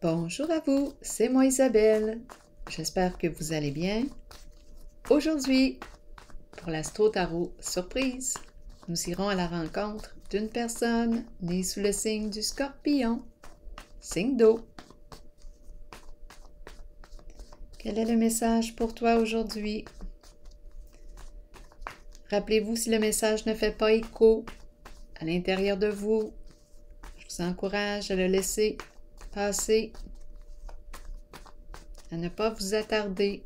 Bonjour à vous, c'est moi Isabelle. J'espère que vous allez bien. Aujourd'hui, pour l'Astro Tarot surprise, nous irons à la rencontre d'une personne née sous le signe du Scorpion, signe d'eau. Quel est le message pour toi aujourd'hui? Rappelez-vous, si le message ne fait pas écho à l'intérieur de vous, je vous encourage à le laisser passer, à ne pas vous attarder.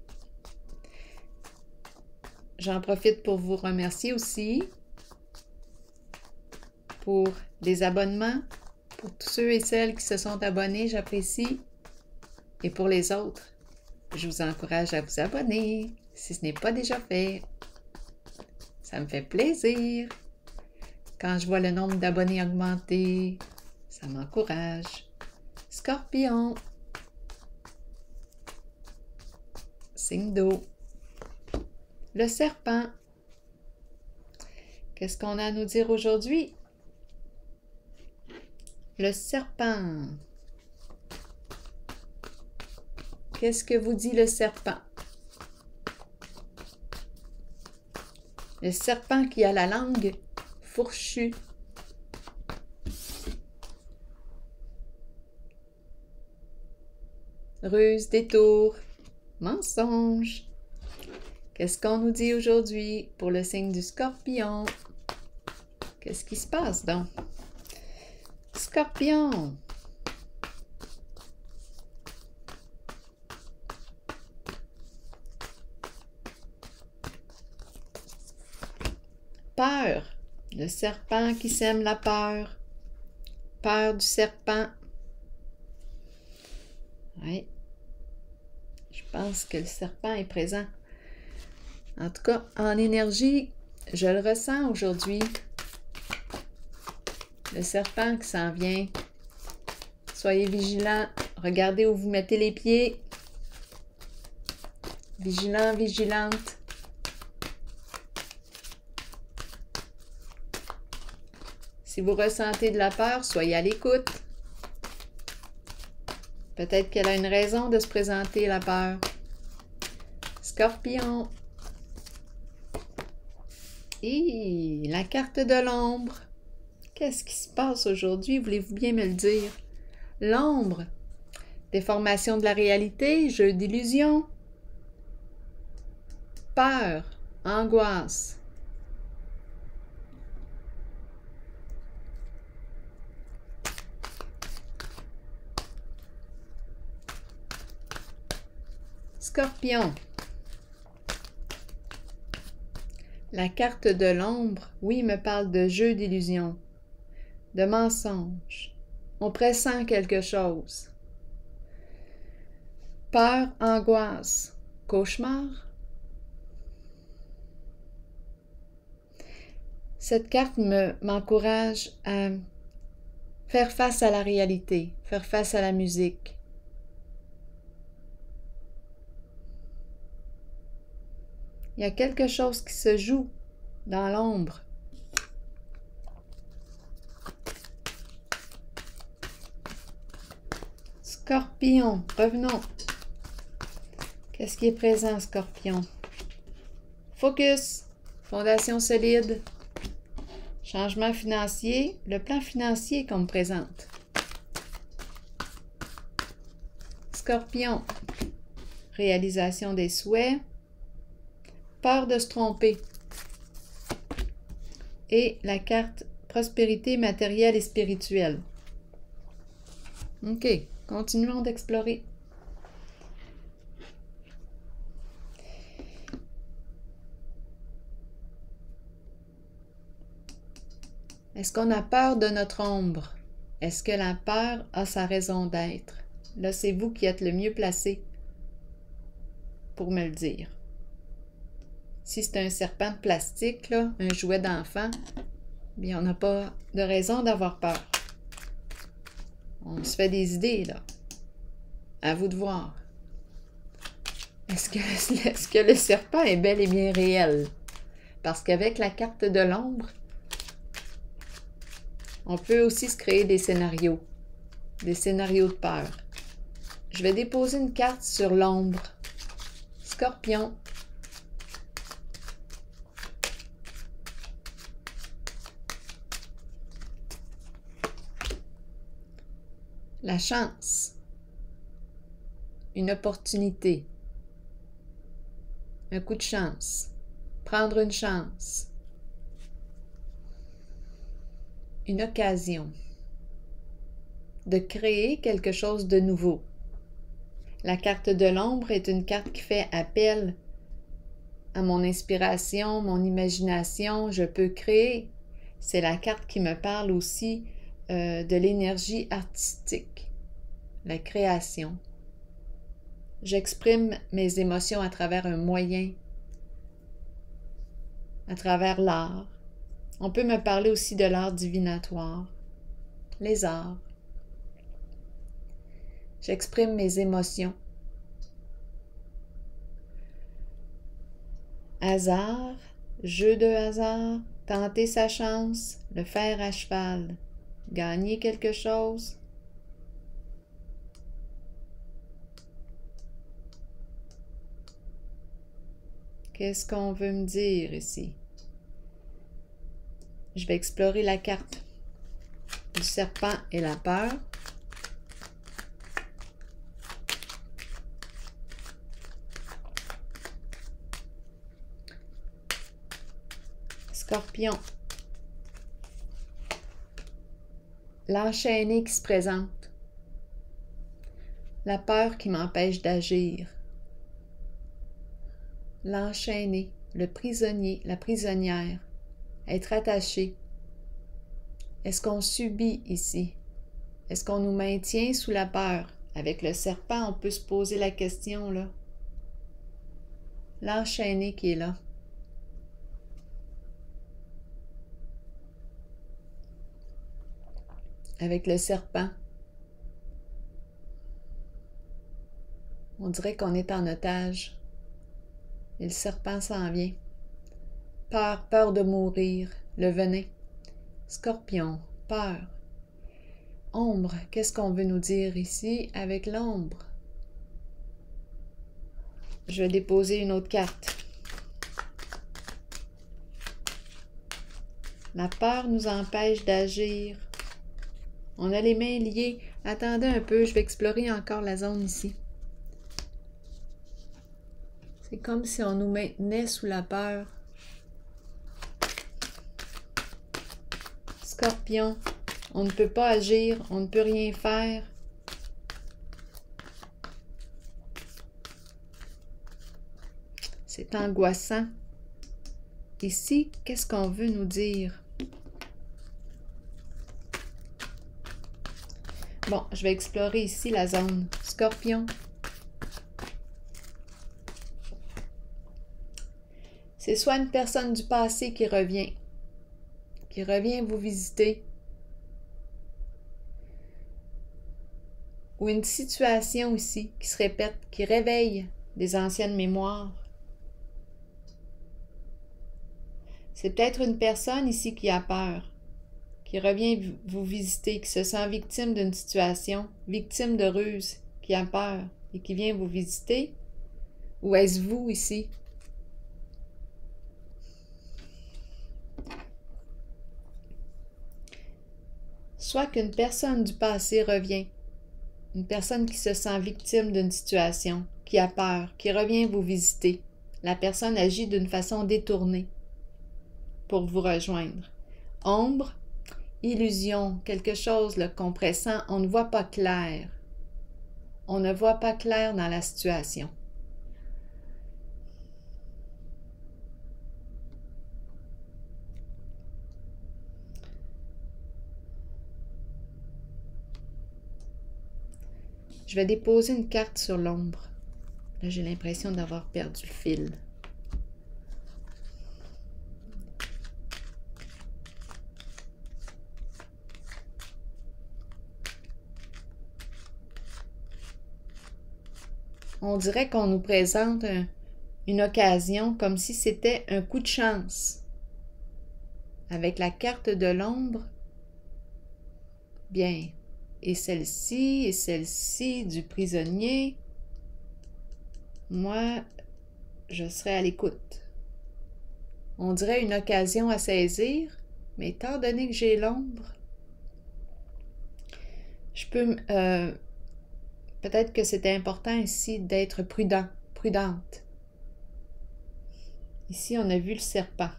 J'en profite pour vous remercier aussi pour les abonnements, pour tous ceux et celles qui se sont abonnés, j'apprécie. Et pour les autres, je vous encourage à vous abonner si ce n'est pas déjà fait. Ça me fait plaisir. Quand je vois le nombre d'abonnés augmenter, ça m'encourage. Scorpion, signe d'eau. Le serpent. Qu'est-ce qu'on a à nous dire aujourd'hui? Le serpent. Qu'est-ce que vous dit le serpent? Le serpent qui a la langue fourchue. Ruse, détour, mensonge. Qu'est-ce qu'on nous dit aujourd'hui pour le signe du Scorpion? Qu'est-ce qui se passe donc? Scorpion. Peur. Le serpent qui sème la peur. Peur du serpent. Oui. Je pense que le serpent est présent. En tout cas, en énergie, je le ressens aujourd'hui. Le serpent qui s'en vient. Soyez vigilants. Regardez où vous mettez les pieds. Vigilant, vigilante. Si vous ressentez de la peur, soyez à l'écoute. Peut-être qu'elle a une raison de se présenter, la peur. Scorpion. Et la carte de l'ombre. Qu'est-ce qui se passe aujourd'hui? Voulez-vous bien me le dire? L'ombre. Déformation de la réalité, jeu d'illusion. Peur, angoisse. Scorpion. La carte de l'ombre, oui, me parle de jeu d'illusion, de mensonge. On pressent quelque chose. Peur, angoisse, cauchemar. Cette carte m'encourage à faire face à la réalité, faire face à la musique. Il y a quelque chose qui se joue dans l'ombre. Scorpion, revenons. Qu'est-ce qui est présent, Scorpion? Focus, fondation solide, changement financier, le plan financier qu'on me présente. Scorpion, réalisation des souhaits. Peur de se tromper. Et la carte prospérité matérielle et spirituelle. OK, continuons d'explorer. Est-ce qu'on a peur de notre ombre? Est-ce que la peur a sa raison d'être? Là, c'est vous qui êtes le mieux placé pour me le dire. Si c'est un serpent de plastique, là, un jouet d'enfant, bien, on n'a pas de raison d'avoir peur. On se fait des idées, là. À vous de voir. Est-ce que le serpent est bel et bien réel? Parce qu'avec la carte de l'ombre, on peut aussi se créer des scénarios de peur. Je vais déposer une carte sur l'ombre. Scorpion. La chance. Une opportunité. Un coup de chance. Prendre une chance. Une occasion. De créer quelque chose de nouveau. La carte de l'ombre est une carte qui fait appel à mon inspiration, mon imagination. Je peux créer. C'est la carte qui me parle aussi de l'énergie artistique, la création. J'exprime mes émotions à travers un moyen, à travers l'art. On peut me parler aussi de l'art divinatoire, les arts. J'exprime mes émotions. Hasard, jeu de hasard, tenter sa chance, le fer à cheval, gagner quelque chose. Qu'est-ce qu'on veut me dire ici? Je vais explorer la carte du serpent et la peur. Scorpion. L'enchaîné qui se présente. La peur qui m'empêche d'agir. L'enchaîné, le prisonnier, la prisonnière. Être attaché. Est-ce qu'on subit ici? Est-ce qu'on nous maintient sous la peur? Avec le serpent, on peut se poser la question, là. L'enchaîné qui est là. Avec le serpent, on dirait qu'on est en otage. Et le serpent s'en vient. Peur, peur de mourir, le venin. Scorpion, peur. Ombre, qu'est-ce qu'on veut nous dire ici avec l'ombre? Je vais déposer une autre carte. La peur nous empêche d'agir. On a les mains liées. Attendez un peu, je vais explorer encore la zone ici. C'est comme si on nous maintenait sous la peur. Scorpion, on ne peut pas agir, on ne peut rien faire. C'est angoissant. Ici, qu'est-ce qu'on veut nous dire? Bon, je vais explorer ici la zone. Scorpion. C'est soit une personne du passé qui revient vous visiter, ou une situation ici qui se répète, qui réveille des anciennes mémoires. C'est peut-être une personne ici qui a peur, qui revient vous visiter, qui se sent victime d'une situation, victime de ruse, qui a peur et qui vient vous visiter. Ou est-ce vous ici? Soit qu'une personne du passé revient, une personne qui se sent victime d'une situation, qui a peur, qui revient vous visiter. La personne agit d'une façon détournée pour vous rejoindre. Ombre, illusion, quelque chose qu'on pressent, on ne voit pas clair. On ne voit pas clair dans la situation. Je vais déposer une carte sur l'ombre. Là, j'ai l'impression d'avoir perdu le fil. On dirait qu'on nous présente une occasion comme si c'était un coup de chance. Avec la carte de l'ombre, bien, et celle-ci du prisonnier. Moi, je serai à l'écoute. On dirait une occasion à saisir, mais étant donné que j'ai l'ombre, je peux... peut-être que c'était important ici d'être prudente. Ici, on a vu le serpent.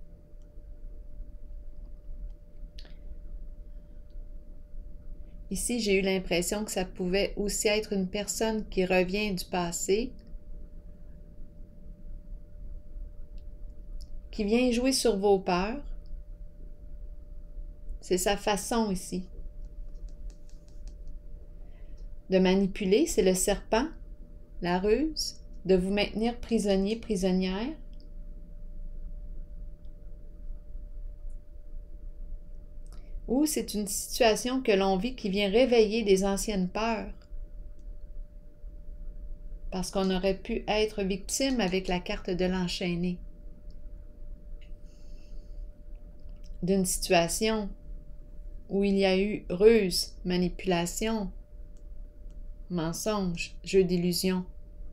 Ici, j'ai eu l'impression que ça pouvait aussi être une personne qui revient du passé, qui vient jouer sur vos peurs. C'est sa façon ici de manipuler, c'est le serpent, la ruse, de vous maintenir prisonnier, prisonnière. Ou c'est une situation que l'on vit qui vient réveiller des anciennes peurs. Parce qu'on aurait pu être victime avec la carte de l'enchaîné. D'une situation où il y a eu ruse, manipulation, mensonge, jeu d'illusion.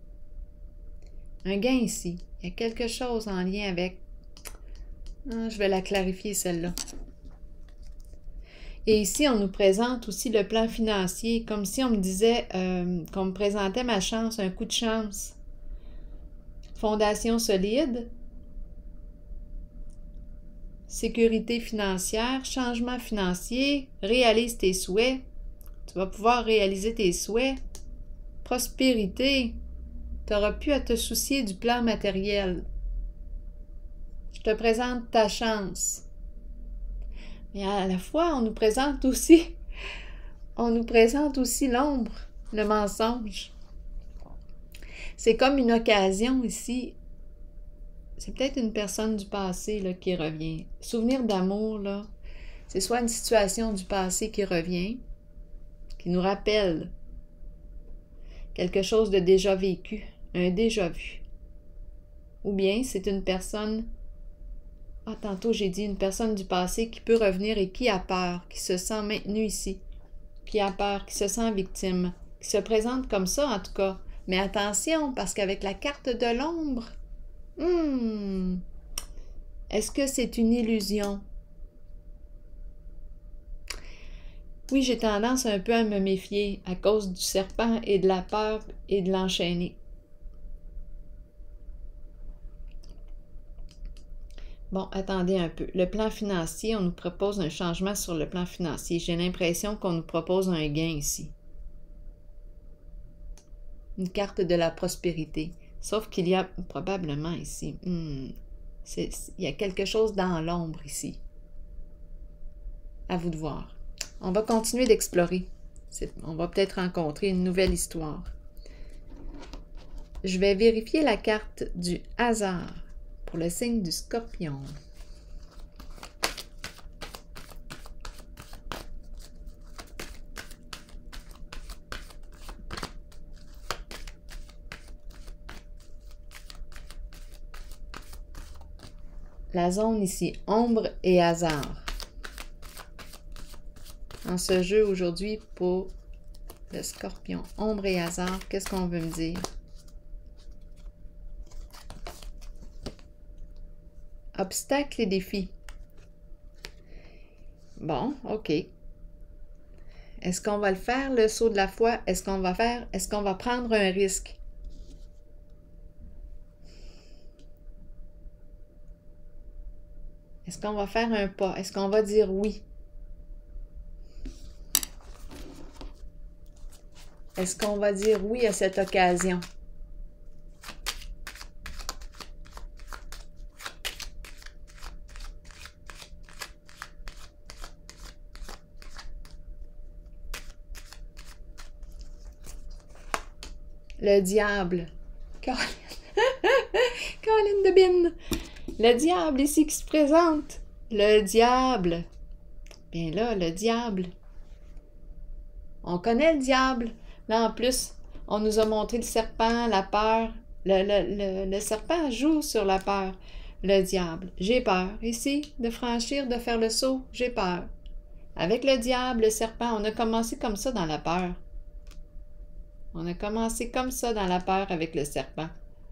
Un gain ici. Il y a quelque chose en lien avec... je vais la clarifier celle-là. Et ici, on nous présente aussi le plan financier, comme si on me disait qu'on me présentait ma chance, un coup de chance. Fondation solide, sécurité financière, changement financier, réalise tes souhaits. Tu vas pouvoir réaliser tes souhaits. Prospérité, tu n'auras plus à te soucier du plan matériel. Je te présente ta chance. Mais à la fois, on nous présente aussi l'ombre, le mensonge. C'est comme une occasion ici. C'est peut-être une personne du passé là, qui revient. Souvenir d'amour, là, c'est soit une situation du passé qui revient, qui nous rappelle quelque chose de déjà vécu, un déjà vu. Ou bien c'est une personne... tantôt j'ai dit une personne du passé qui peut revenir et qui a peur, qui se sent maintenue ici, qui a peur, qui se sent victime, qui se présente comme ça en tout cas. Mais attention, parce qu'avec la carte de l'ombre, est-ce que c'est une illusion? Oui, j'ai tendance un peu à me méfier à cause du serpent et de la peur et de l'enchaîner. Bon, attendez un peu. Le plan financier, on nous propose un changement sur le plan financier. J'ai l'impression qu'on nous propose un gain ici. Une carte de la prospérité. Sauf qu'il y a probablement ici... il y a quelque chose dans l'ombre ici. À vous de voir. On va continuer d'explorer. On va peut-être rencontrer une nouvelle histoire. Je vais vérifier la carte du hasard pour le signe du Scorpion. La zone ici, ombre et hasard. En ce jeu aujourd'hui pour le Scorpion, ombre et hasard, qu'est-ce qu'on veut me dire? Obstacles et défis. Bon, OK. Est-ce qu'on va le faire, le saut de la foi? Est-ce qu'on va prendre un risque? Est-ce qu'on va faire un pas? Est-ce qu'on va dire oui? Est-ce qu'on va dire oui à cette occasion? Le diable. Caroline de Bine. Le diable ici qui se présente. Le diable. Bien là, le diable. On connaît le diable. Là, en plus, on nous a montré le serpent, la peur. Le serpent joue sur la peur. Le diable. J'ai peur. Ici, de franchir, de faire le saut, j'ai peur. Avec le diable, le serpent, on a commencé comme ça dans la peur. On a commencé comme ça dans la peur avec le serpent.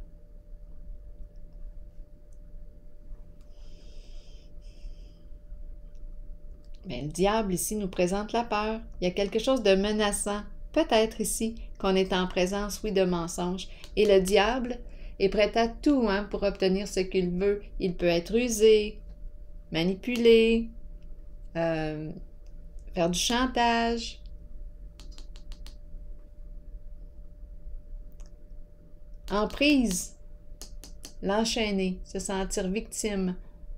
Mais le diable ici nous présente la peur. Il y a quelque chose de menaçant, peut-être ici, qu'on est en présence, oui, de mensonges. Et le diable est prêt à tout pour obtenir ce qu'il veut. Il peut être usé, manipulé, faire du chantage. Emprise, l'enchaîner, se sentir victime.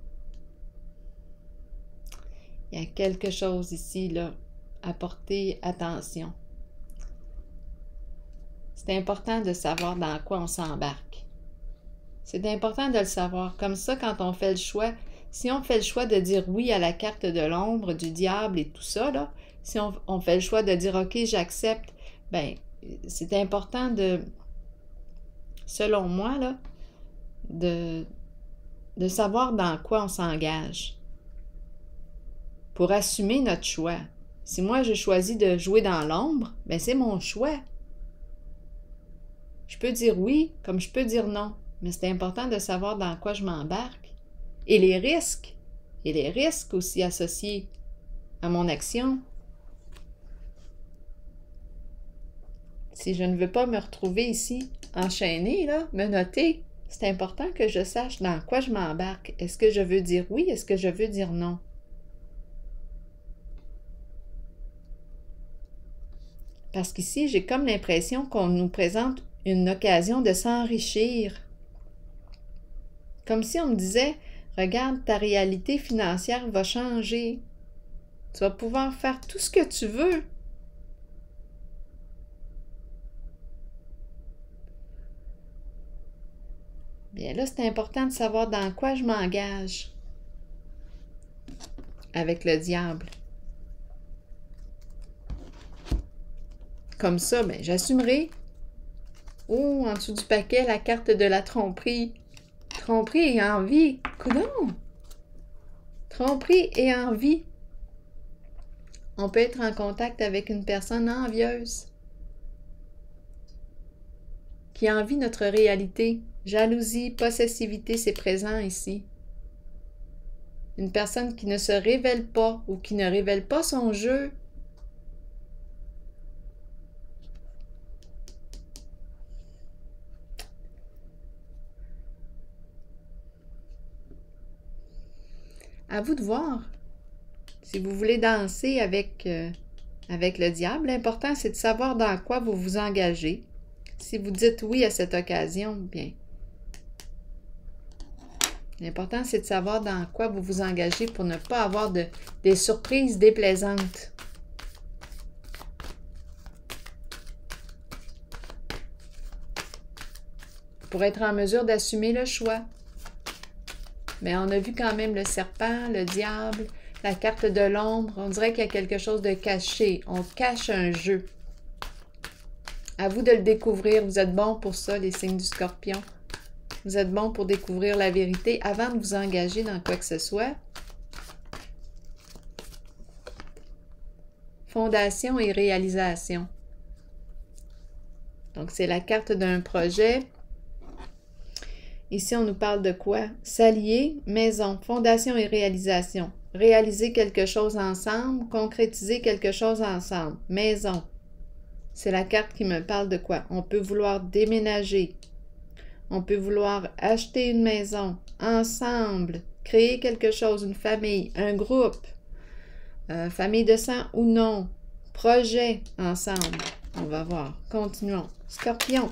Il y a quelque chose ici, là, à porter attention. C'est important de savoir dans quoi on s'embarque. C'est important de le savoir. Comme ça, quand on fait le choix, si on fait le choix de dire oui à la carte de l'ombre, du diable et tout ça, là, si on fait le choix de dire « OK, j'accepte », bien, c'est important de, selon moi, là, de savoir dans quoi on s'engage pour assumer notre choix. Si moi, je choisis de jouer dans l'ombre, bien, c'est mon choix. Je peux dire oui, comme je peux dire non, mais c'est important de savoir dans quoi je m'embarque. Et les risques aussi associés à mon action. Si je ne veux pas me retrouver ici, enchaînée, là, menottée, c'est important que je sache dans quoi je m'embarque. Est-ce que je veux dire oui? Est-ce que je veux dire non? Parce qu'ici, j'ai comme l'impression qu'on nous présente une occasion de s'enrichir. Comme si on me disait, regarde, ta réalité financière va changer. Tu vas pouvoir faire tout ce que tu veux. Bien là, c'est important de savoir dans quoi je m'engage avec le diable. Comme ça, bien, j'assumerai. Oh, en dessous du paquet, la carte de la tromperie. Tromperie et envie. Coudonc! Tromperie et envie. On peut être en contact avec une personne envieuse qui envie notre réalité. Jalousie, possessivité, c'est présent ici. Une personne qui ne se révèle pas ou qui ne révèle pas son jeu. À vous de voir. Si vous voulez danser avec le diable, l'important, c'est de savoir dans quoi vous vous engagez. Si vous dites oui à cette occasion, bien. L'important, c'est de savoir dans quoi vous vous engagez pour ne pas avoir des surprises déplaisantes. Pour être en mesure d'assumer le choix. Mais on a vu quand même le serpent, le diable, la carte de l'ombre. On dirait qu'il y a quelque chose de caché. On cache un jeu. À vous de le découvrir. Vous êtes bons pour ça, les signes du Scorpion. Vous êtes bons pour découvrir la vérité avant de vous engager dans quoi que ce soit. Fondation et réalisation. Donc, c'est la carte d'un projet. Ici, on nous parle de quoi? S'allier, maison, fondation et réalisation. Réaliser quelque chose ensemble, concrétiser quelque chose ensemble. Maison. C'est la carte qui me parle de quoi? On peut vouloir déménager. On peut vouloir acheter une maison ensemble, créer quelque chose, une famille, un groupe, famille de sang ou non, projet ensemble. On va voir. Continuons. Scorpion.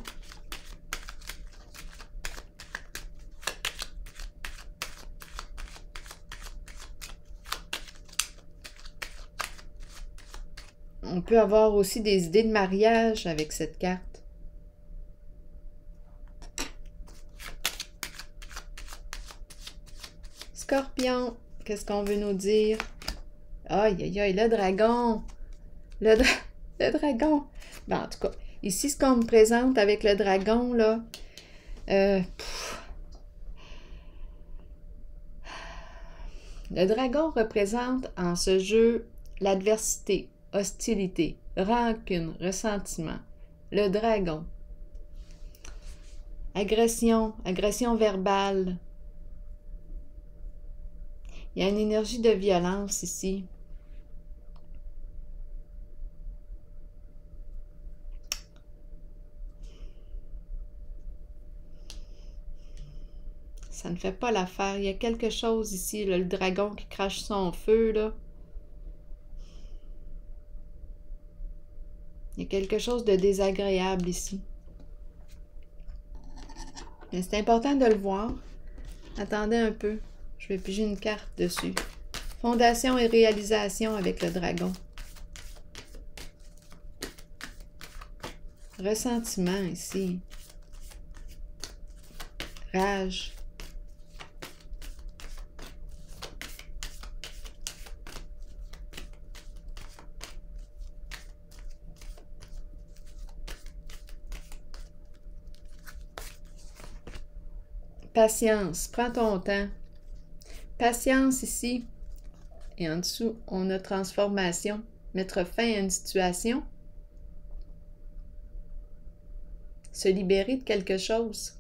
On peut avoir aussi des idées de mariage avec cette carte. Scorpion, qu'est-ce qu'on veut nous dire? Aïe, aïe, aïe, le dragon! Le dragon! Ben, en tout cas, ici, ce qu'on me présente avec le dragon, là, le dragon représente en ce jeu l'adversité, hostilité, rancune, ressentiment. Le dragon. Agression, agression verbale. Il y a une énergie de violence ici. Ça ne fait pas l'affaire. Il y a quelque chose ici, là, le dragon qui crache son feu, là. Il y a quelque chose de désagréable ici. Mais c'est important de le voir. Attendez un peu. Je vais piger une carte dessus. Fondation et réalisation avec le dragon. Ressentiment ici. Rage. Patience, prends ton temps. Patience ici. Et en dessous, on a transformation. Mettre fin à une situation. Se libérer de quelque chose.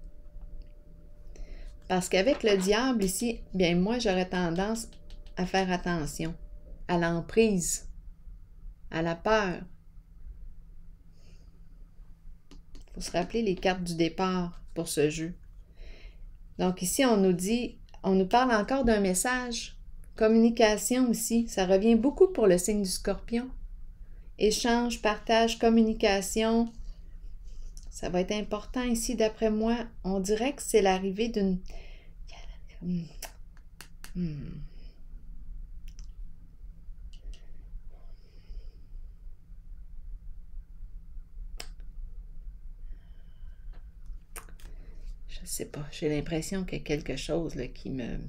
Parce qu'avec le diable ici, bien moi, j'aurais tendance à faire attention à l'emprise, à la peur. Il faut se rappeler les cartes du départ pour ce jeu. Donc ici, on nous dit, on nous parle encore d'un message. Communication ici, ça revient beaucoup pour le signe du Scorpion. Échange, partage, communication. Ça va être important ici, d'après moi. On dirait que c'est l'arrivée d'une... Je sais pas, j'ai l'impression qu'il y a quelque chose là, qui me... Je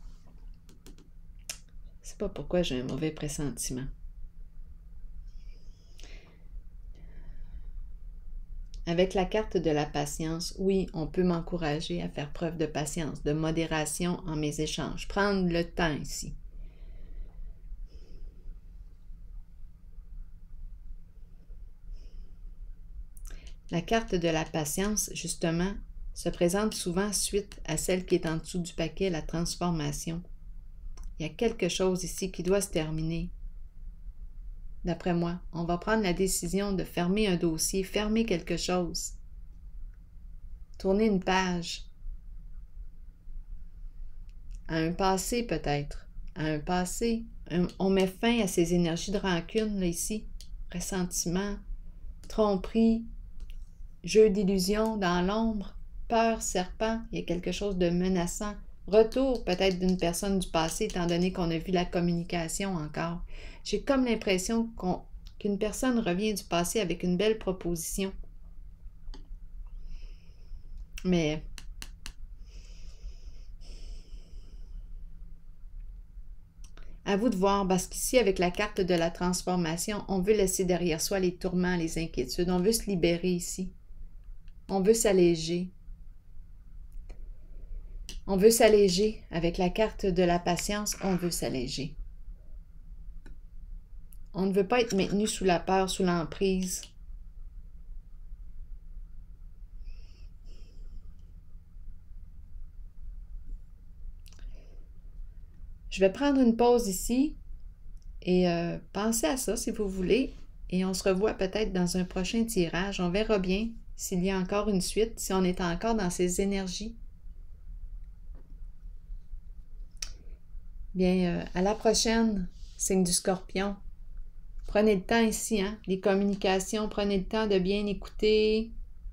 sais pas pourquoi j'ai un mauvais pressentiment. Avec la carte de la patience, oui, on peut m'encourager à faire preuve de patience, de modération en mes échanges. Prendre le temps ici. La carte de la patience, justement, se présente souvent suite à celle qui est en dessous du paquet, la transformation. Il y a quelque chose ici qui doit se terminer. D'après moi, on va prendre la décision de fermer un dossier, fermer quelque chose, tourner une page, à un passé peut-être, à un passé. On met fin à ces énergies de rancune, là, ici, ressentiment, tromperie, jeu d'illusion dans l'ombre, peur, serpent, il y a quelque chose de menaçant. Retour peut-être d'une personne du passé, étant donné qu'on a vu la communication encore. J'ai comme l'impression qu'une personne revient du passé avec une belle proposition. Mais à vous de voir, parce qu'ici, avec la carte de la transformation, on veut laisser derrière soi les tourments, les inquiétudes. On veut se libérer ici. On veut s'alléger. On veut s'alléger. Avec la carte de la patience, on veut s'alléger. On ne veut pas être maintenu sous la peur, sous l'emprise. Je vais prendre une pause ici et pensez à ça si vous voulez. Et on se revoit peut-être dans un prochain tirage. On verra bien s'il y a encore une suite, si on est encore dans ces énergies. Bien, à la prochaine, signe du Scorpion. Prenez le temps ici, hein, les communications, prenez le temps de bien écouter.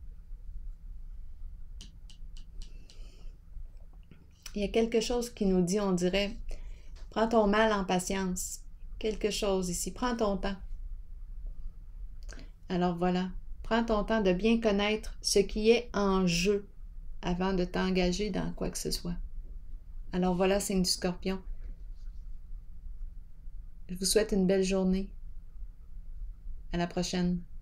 Il y a quelque chose qui nous dit, on dirait, prends ton mal en patience. Quelque chose ici, prends ton temps. Alors voilà, prends ton temps de bien connaître ce qui est en jeu avant de t'engager dans quoi que ce soit. Alors voilà, signe du Scorpion. Je vous souhaite une belle journée. À la prochaine.